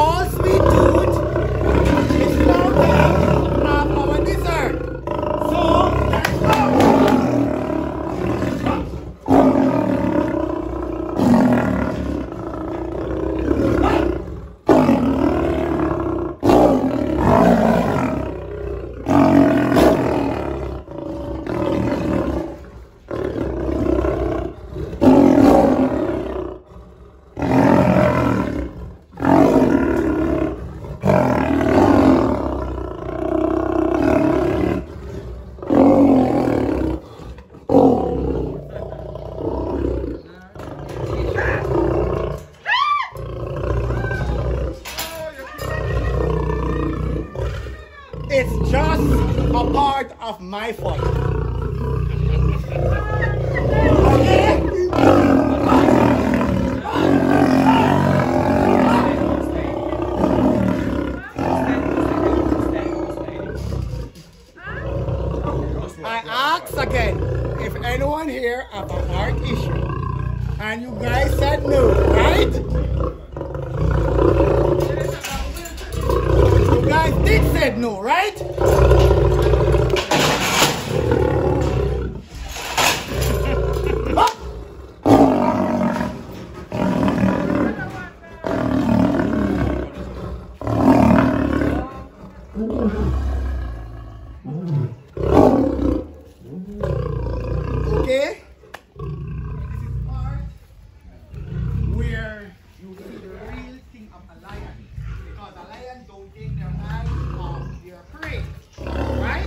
all sweet tooth is talking of our dessert. So let's go. It's just a part of my fun. Okay? I asked again if anyone here have a heart issue, and you guys said no, right? You guys did say no, right? Okay? This is part where you see the real thing of a lion. Because a lion don't take their eyes off their prey. Right?